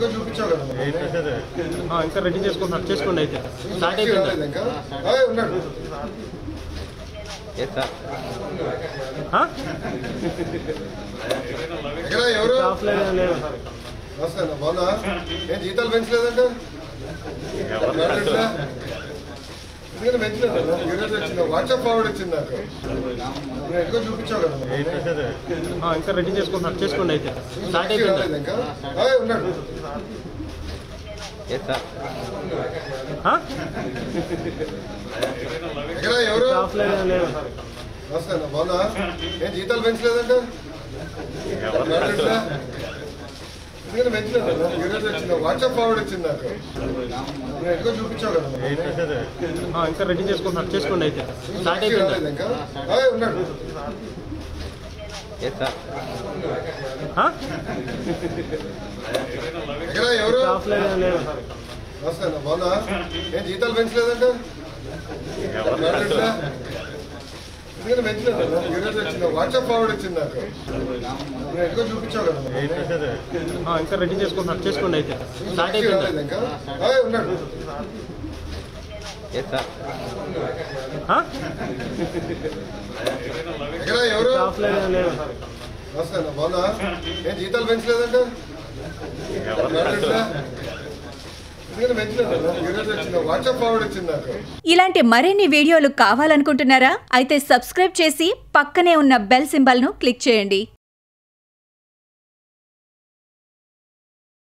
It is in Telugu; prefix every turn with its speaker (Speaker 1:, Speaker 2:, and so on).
Speaker 1: ఇంకా రెడీ చేసుకుంటున్నారు, చేసుకోండి అయితే స్టార్ట్ అయిపోయింది.
Speaker 2: జీతాలు పెంచలేదంట, వాట్సాప్ ఫార్వర్డ్ వచ్చింది నాకు, ఎక్కువ చూపించావు కదా.
Speaker 1: ఇంకా రెడీ చేసుకుంటున్నారు, చేసుకోండి అయితే స్టార్ట్ అయిపోయింది.
Speaker 2: ఇంకా ఉన్నాడు ఎవరు బాగున్నా, ఏం జీతాలు పెంచలేదంట, వాట్సాప్ ఫార్వర్డ్ వచ్చింది నాకు, ఎక్కువ చూపించావు కదా.
Speaker 1: ఇంకా రెడీ చేసుకుంటున్నారు, చేసుకోండి అయితే స్టార్ట్ అయిపోయింది.
Speaker 2: ఇంకా ఉన్నాడు ఎవరు బాగున్నా, ఏం జీతాలు పెంచలేదంట, వాట్సాప్ ఫార్వర్డ్ వచ్చింది నాకు, ఎక్కువ చూపించావు కదా.
Speaker 1: ఇంకా రెడీ చేసుకుంటున్నారు, చేసుకోండి అయితే స్టార్ట్ అయిపోయింది.
Speaker 2: ఇంకా ఉన్నాడు ఎవరు బాగున్నా, ఏం జీతాలు పెంచలేదంట, వాట్సాప్ ఫార్వర్డ్ వచ్చింది నాకు.
Speaker 3: ఇలాంటి మరిన్ని వీడియోలు కావాలనుకుంటున్నారా? అయితే సబ్స్క్రైబ్ చేసి పక్కనే ఉన్న బెల్ సింబల్ ను క్లిక్ చేయండి.